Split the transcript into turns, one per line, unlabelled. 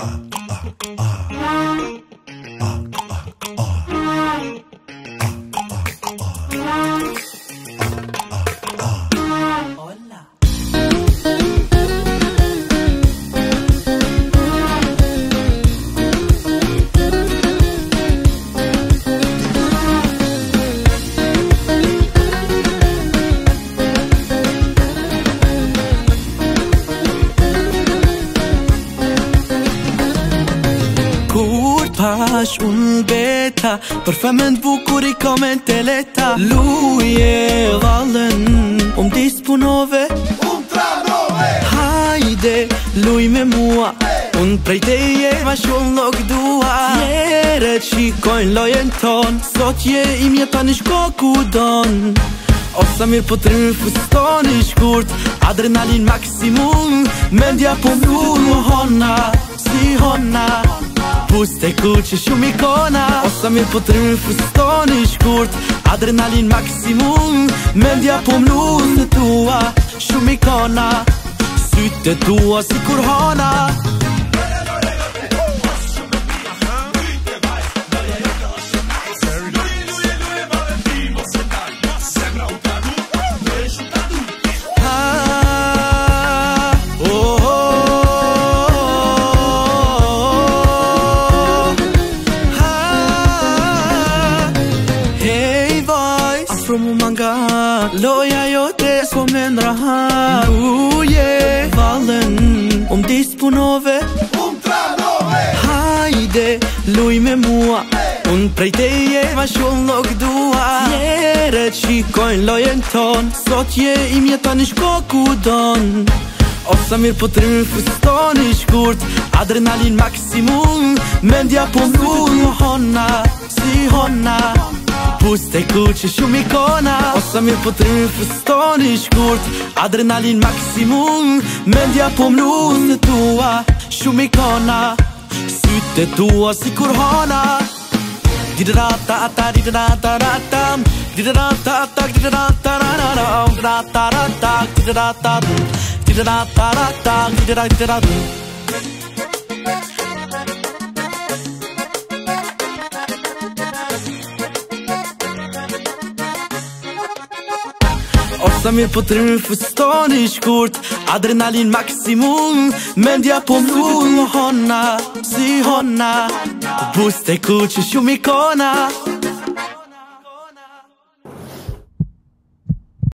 Pash unë beta për femën bukur I komen të leta Luje valen disponove
Tranove
Hajde luj me mua Unë prej teje ma shumë nuk dua Njerët shikojnë lojen ton Sot je I mjeta një shko ku don Osa mirë po të rrë fuston I shkurt Adrenalin maksimum Mendja po mlull hona Si hona Puste kuqe shumë ikona Osa mirë po të rrë fuston I shkurt Adrenalin maksimum Mendja po mlull të tua Shumë ikona Syte tua si kur hona Mu mangat Loja jote s'po me ndrahat Luje valen disponove
Tranove
Hajde luj me mua Unë prej teje ma shumë nuk dua Njerët shikojnë lojen ton Sot je I mjeta një shko ku don Osa mirë po të rrë fuston I shkurt Adrenalin maksimum Mendja po mlull hona Si hona Puste kuqe shumë ikona Osa mirë po të rrë fuston I shkurt Adrenalin maksimum Mendja po mlull të tua Shumë ikona Syte tua si kur hona Di-da-da-ta-ta, di-da-da-ta-ta Di-da-da-ta-ta, di-da-da-ta-ta Di-da-da-ta-ta, di-da-da-ta Di-da-da-ta-ta, di-da-da-ta Osa mirë po të rrë fuston I shkurt Adrenalin maksimum Mendja po mlull hona Si hona Puste kuqe shumë ikona